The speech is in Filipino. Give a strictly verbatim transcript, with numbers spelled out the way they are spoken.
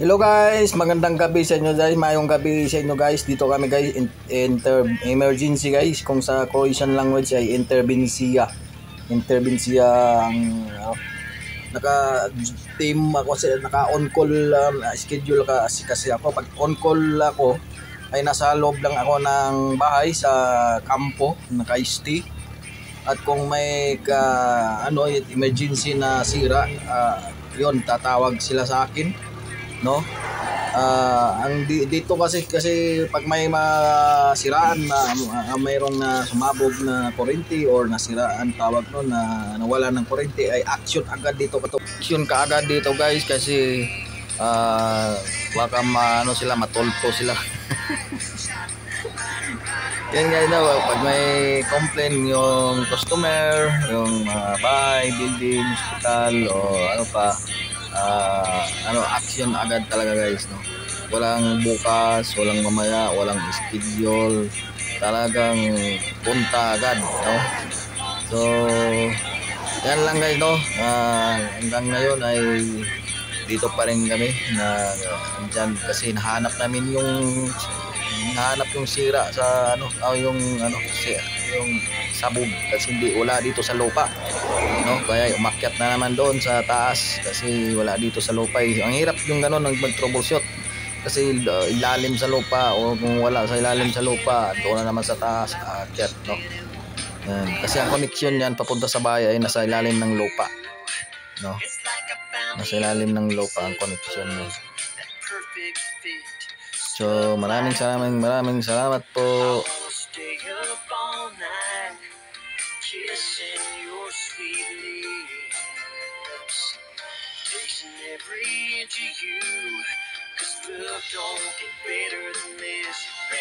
Hello guys, magandang gabi sa inyo guys, mayong gabi sa inyo guys. Dito kami guys, inter emergency guys. Kung sa Croatian language ay interbensia. Interbensia ang uh, naka team ako, naka on call um, schedule ka kasi, kasi ako pag on call ako ay nasa loob lang ako ng bahay sa kampo, naka-stay. At kung may ka, ano emergency na sira, uh, yun tatawag sila sa akin. No, uh, ang di, dito kasi kasi pag may masiraan na uh, mayroong na sumabog na kuryente or nasiraan tawag no na nawala ng kuryente ay action agad dito kato action ka agad dito guys kasi uh, baka maano sila matulpo sila. Yan guys, no, pag may complain yung customer, yung uh, bahay, building, hospital o ano pa, uh, ano action agad talaga guys, no. Walang bukas, walang mamaya, walang schedule, talagang punta agad, no. So yan lang guys, no. Uh, hanggang ngayon ay dito pa rin kami na andyan kasi nahanap namin yung nahanap yung sira sa ano oh, yung ano yung sabog kasi hindi wala dito sa lupa, no, kaya umakyat na naman doon sa taas kasi wala dito sa lupa eh. Ang hirap yung gano'n ng mag-troubleshoot kasi uh, ilalim sa lupa o kung wala sa ilalim sa lupa doon na naman sa taas aakyat, no. Yan. Kasi ang connection niyan papunta sa bahay ay nasa ilalim ng lupa, no, nasa ilalim ng lupa ang connection niya. So maraming maraming maraming salamat po. Every inch of you, 'cause love don't get better than this.